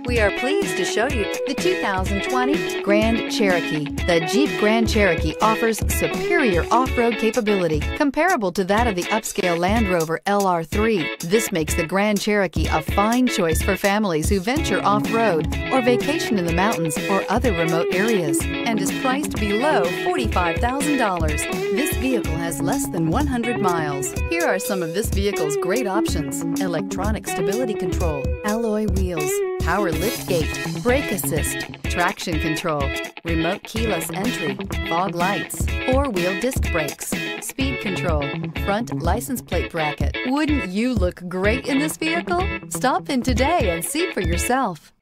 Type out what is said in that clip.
We are pleased to show you the 2020 Grand Cherokee. The Jeep Grand Cherokee offers superior off-road capability comparable to that of the upscale Land Rover LR3. This makes the Grand Cherokee a fine choice for families who venture off-road or vacation in the mountains or other remote areas, and is priced below $45,000. This vehicle has less than 100 miles. Here are some of this vehicle's great options: electronic stability control, alloy wheels, power lift gate, brake assist, traction control, remote keyless entry, fog lights, four-wheel disc brakes, speed control, front license plate bracket. Wouldn't you look great in this vehicle? Stop in today and see for yourself.